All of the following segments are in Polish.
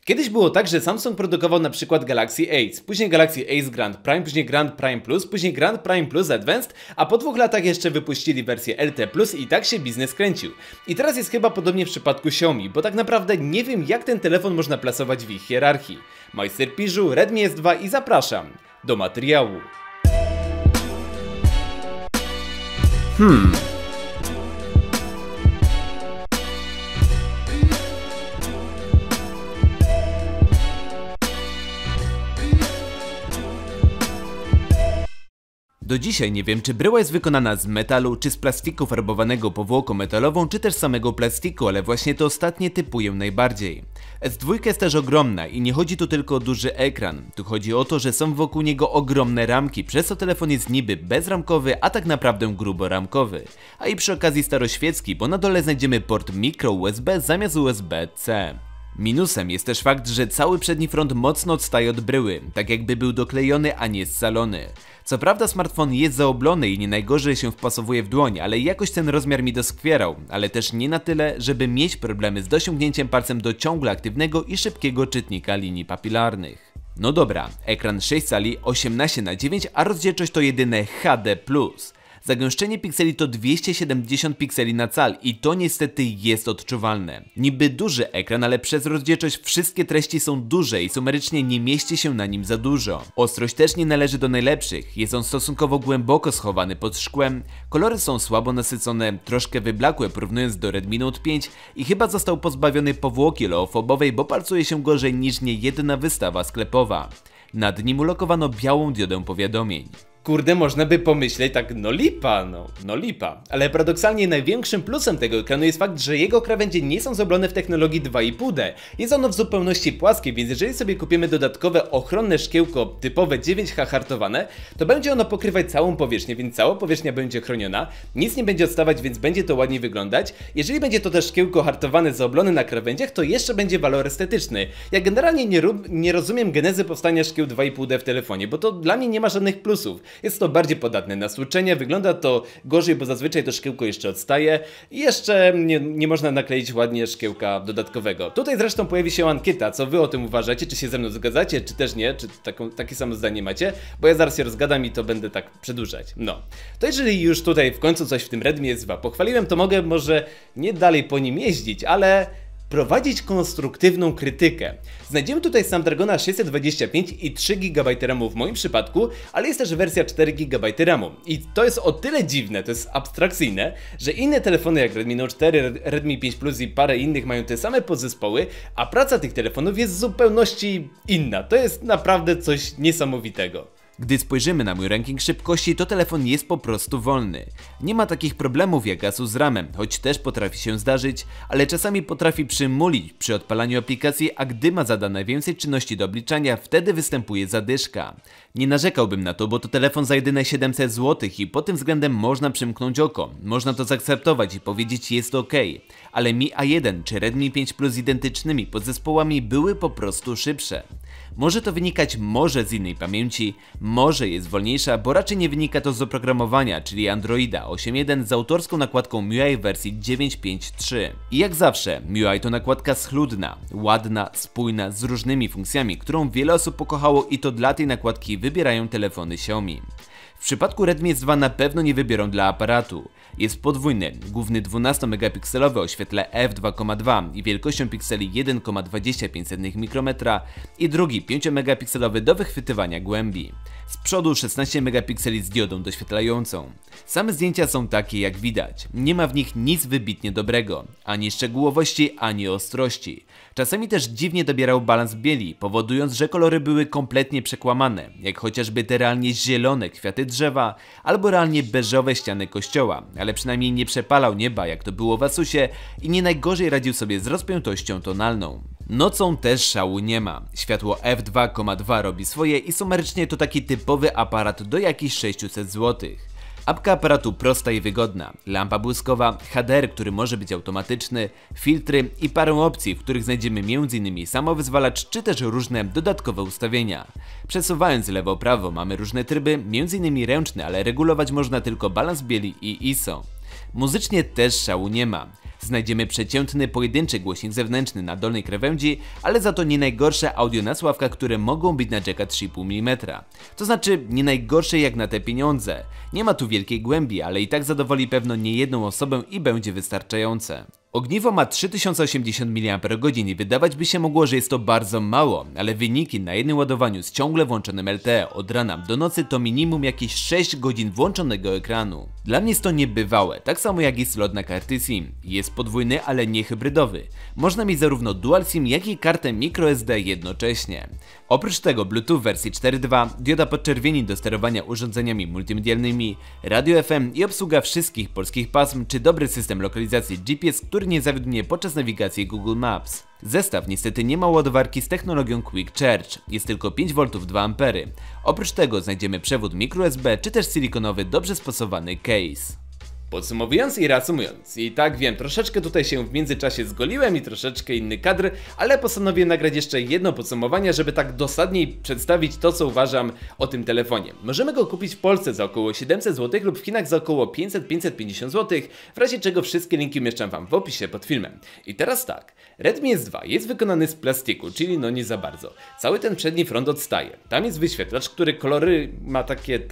Kiedyś było tak, że Samsung produkował na przykład Galaxy Ace, później Galaxy Ace Grand Prime, później Grand Prime Plus, później Grand Prime Plus Advanced, a po 2 latach jeszcze wypuścili wersję LT Plus i tak się biznes kręcił. I teraz jest chyba podobnie w przypadku Xiaomi, bo tak naprawdę nie wiem, jak ten telefon można plasować w ich hierarchii. Majster Piżu, Redmi S2 i zapraszam do materiału. Do dzisiaj nie wiem, czy bryła jest wykonana z metalu, czy z plastiku farbowanego powłoką metalową, czy też samego plastiku, ale właśnie to ostatnie typuję najbardziej. S2 jest też ogromna i nie chodzi tu tylko o duży ekran, tu chodzi o to, że są wokół niego ogromne ramki, przez co telefon jest niby bezramkowy, a tak naprawdę gruboramkowy. A i przy okazji staroświecki, bo na dole znajdziemy port micro USB zamiast USB-C. Minusem jest też fakt, że cały przedni front mocno odstaje od bryły, tak jakby był doklejony, a nie scalony. Co prawda smartfon jest zaoblony i nie najgorzej się wpasowuje w dłoń, ale jakoś ten rozmiar mi doskwierał, ale też nie na tyle, żeby mieć problemy z dosięgnięciem palcem do ciągle aktywnego i szybkiego czytnika linii papilarnych. No dobra, ekran 6 cali 18:9, a rozdzielczość to jedyne HD+. Zagęszczenie pikseli to 270 pikseli na cal i to niestety jest odczuwalne. Niby duży ekran, ale przez rozdzielczość wszystkie treści są duże i sumarycznie nie mieści się na nim za dużo. Ostrość też nie należy do najlepszych, jest on stosunkowo głęboko schowany pod szkłem, kolory są słabo nasycone, troszkę wyblakłe porównując do Redmi Note 5 i chyba został pozbawiony powłoki oleofobowej, bo palcuje się gorzej niż niejedna wystawa sklepowa. Nad nim ulokowano białą diodę powiadomień. Kurde, można by pomyśleć tak, no lipa. Ale paradoksalnie największym plusem tego ekranu jest fakt, że jego krawędzie nie są zrobione w technologii 2,5D. Jest ono w zupełności płaskie, więc jeżeli sobie kupimy dodatkowe ochronne szkiełko typowe 9H hartowane, to będzie ono pokrywać całą powierzchnię, więc cała powierzchnia będzie chroniona, nic nie będzie odstawać, więc będzie to ładnie wyglądać. Jeżeli będzie to też szkiełko hartowane zaoblone na krawędziach, to jeszcze będzie walor estetyczny. Ja generalnie nie rozumiem genezy powstania szkieł 2,5D w telefonie, bo to dla mnie nie ma żadnych plusów. Jest to bardziej podatne na stłuczenie, wygląda to gorzej, bo zazwyczaj to szkiełko jeszcze odstaje i jeszcze nie można nakleić ładnie szkiełka dodatkowego. Tutaj zresztą pojawi się ankieta, co wy o tym uważacie, czy się ze mną zgadzacie, czy też nie, czy takie samo zdanie macie, bo ja zaraz się rozgadam i to będę tak przedłużać. No, to jeżeli już tutaj w końcu coś w tym Redmi S2 pochwaliłem, to mogę może nie dalej po nim jeździć, ale prowadzić konstruktywną krytykę. Znajdziemy tutaj Snapdragona 625 i 3 GB RAMu w moim przypadku, ale jest też wersja 4 GB RAMu. I to jest o tyle dziwne, to jest abstrakcyjne, że inne telefony jak Redmi Note 4, Redmi 5 Plus i parę innych mają te same podzespoły, a praca tych telefonów jest w zupełności inna. To jest naprawdę coś niesamowitego. Gdy spojrzymy na mój ranking szybkości, to telefon jest po prostu wolny. Nie ma takich problemów jak Asus z RAM-em, choć też potrafi się zdarzyć, ale czasami potrafi przymulić przy odpalaniu aplikacji, a gdy ma zadane więcej czynności do obliczania, wtedy występuje zadyszka. Nie narzekałbym na to, bo to telefon za jedyne 700 zł i pod tym względem można przymknąć oko. Można to zaakceptować i powiedzieć jest ok. Ale Mi A1 czy Redmi 5 Plus z identycznymi podzespołami były po prostu szybsze. Może to wynikać z innej pamięci, może jest wolniejsza, bo raczej nie wynika to z oprogramowania, czyli Androida 8.1 z autorską nakładką MIUI w wersji 9.5.3. I jak zawsze, MIUI to nakładka schludna, ładna, spójna, z różnymi funkcjami, którą wiele osób pokochało i to dla tej nakładki wybierają telefony Xiaomi. W przypadku Redmi S2 na pewno nie wybiorą dla aparatu. Jest podwójny, główny 12-megapikselowy o świetle f2.2 i wielkością pikseli 1,25 mikrometra i drugi 5-megapikselowy do wychwytywania głębi. Z przodu 16 megapikseli z diodą doświetlającą. Same zdjęcia są takie jak widać, nie ma w nich nic wybitnie dobrego, ani szczegółowości, ani ostrości. Czasami też dziwnie dobierał balans bieli, powodując, że kolory były kompletnie przekłamane, jak chociażby te realnie zielone kwiaty drzewa, albo realnie beżowe ściany kościoła, ale przynajmniej nie przepalał nieba jak to było w Asusie i nie najgorzej radził sobie z rozpiętością tonalną. Nocą też szału nie ma, światło f2.2 robi swoje i sumarycznie to taki typowy aparat do jakichś 600 zł. Apka aparatu prosta i wygodna, lampa błyskowa, HDR, który może być automatyczny, filtry i parę opcji, w których znajdziemy m.in. samowyzwalacz czy też różne dodatkowe ustawienia. Przesuwając lewo-prawo mamy różne tryby, m.in. ręczny, ale regulować można tylko balans bieli i ISO. Muzycznie też szału nie ma. Znajdziemy przeciętny pojedynczy głośnik zewnętrzny na dolnej krawędzi, ale za to nie najgorsze audio na słuchawkach, które mogą być na jacka 3,5 mm. To znaczy nie najgorsze jak na te pieniądze. Nie ma tu wielkiej głębi, ale i tak zadowoli pewno niejedną osobę i będzie wystarczające. Ogniwo ma 3080 mAh i wydawać by się mogło, że jest to bardzo mało, ale wyniki na jednym ładowaniu z ciągle włączonym LTE od rana do nocy to minimum jakieś 6 godzin włączonego ekranu. Dla mnie jest to niebywałe, tak samo jak i slot na karty SIM. Jest podwójny, ale nie hybrydowy. Można mieć zarówno dual SIM, jak i kartę microSD jednocześnie. Oprócz tego Bluetooth wersji 4.2, dioda podczerwieni do sterowania urządzeniami multimedialnymi, radio FM i obsługa wszystkich polskich pasm, czy dobry system lokalizacji GPS, który nie zawiódł mnie podczas nawigacji Google Maps. Zestaw niestety nie ma ładowarki z technologią Quick Charge, jest tylko 5V 2A. Oprócz tego znajdziemy przewód microUSB czy też silikonowy, dobrze spasowany case. Podsumowując i reasumując, i tak wiem, troszeczkę tutaj się w międzyczasie zgoliłem i troszeczkę inny kadr, ale postanowiłem nagrać jeszcze jedno podsumowanie, żeby tak dosadniej przedstawić to, co uważam o tym telefonie. Możemy go kupić w Polsce za około 700 zł lub w Chinach za około 500-550 zł, w razie czego wszystkie linki umieszczam wam w opisie pod filmem. I teraz tak, Redmi S2 jest wykonany z plastiku, czyli no nie za bardzo. Cały ten przedni front odstaje. Tam jest wyświetlacz, który kolory ma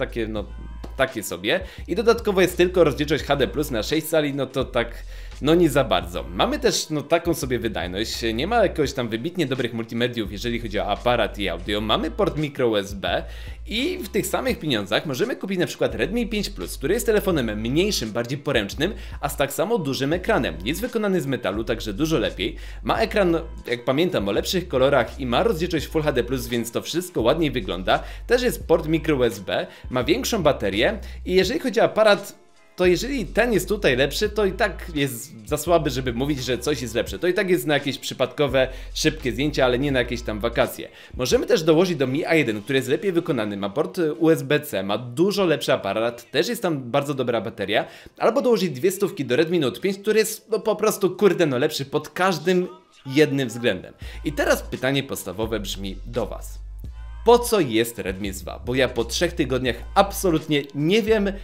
takie sobie i dodatkowo jest tylko rozdzielczość HD Plus na 6 cali, no to tak, no nie za bardzo. Mamy też taką sobie wydajność, nie ma jakoś tam wybitnie dobrych multimediów, jeżeli chodzi o aparat i audio, mamy port micro USB i w tych samych pieniądzach możemy kupić na przykład Redmi 5 Plus, który jest telefonem mniejszym, bardziej poręcznym, a z tak samo dużym ekranem. Jest wykonany z metalu, także dużo lepiej. Ma ekran, jak pamiętam, o lepszych kolorach i ma rozdzielczość Full HD+, więc to wszystko ładniej wygląda. Też jest port micro USB, ma większą baterię i jeżeli chodzi o aparat, to jeżeli ten jest tutaj lepszy, to i tak jest za słaby, żeby mówić, że coś jest lepsze. To i tak jest na jakieś przypadkowe, szybkie zdjęcia, ale nie na jakieś tam wakacje. Możemy też dołożyć do Mi A1, który jest lepiej wykonany, ma port USB-C, ma dużo lepszy aparat, też jest tam bardzo dobra bateria, albo dołożyć 200 do Redmi Note 5, który jest po prostu kurde lepszy pod każdym jednym względem. I teraz pytanie podstawowe brzmi do was. Po co jest Redmi S2? Bo ja po 3 tygodniach absolutnie nie wiem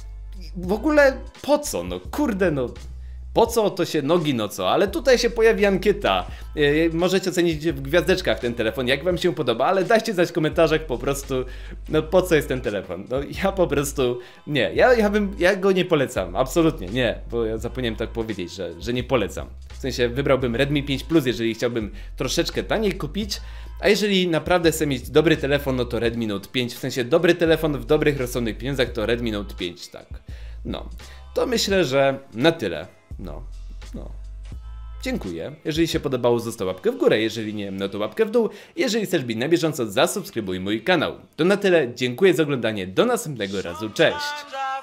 w ogóle po co, po co to się nogi, no co, ale tutaj się pojawi ankieta, możecie ocenić w gwiazdeczkach ten telefon, jak wam się podoba, ale dajcie znać w komentarzach po prostu, po co jest ten telefon, ja po prostu, nie, ja go nie polecam, absolutnie nie, bo ja zapomniałem tak powiedzieć, że nie polecam, w sensie wybrałbym Redmi 5 Plus, jeżeli chciałbym troszeczkę taniej kupić, a jeżeli naprawdę chcę mieć dobry telefon, no to Redmi Note 5, w sensie dobry telefon w dobrych, rozsądnych pieniądzach to Redmi Note 5, tak. To myślę, że na tyle. Dziękuję. Jeżeli się podobało, zostaw łapkę w górę, jeżeli nie, no to łapkę w dół. Jeżeli chcesz być na bieżąco, zasubskrybuj mój kanał. To na tyle, dziękuję za oglądanie, do następnego razu, cześć!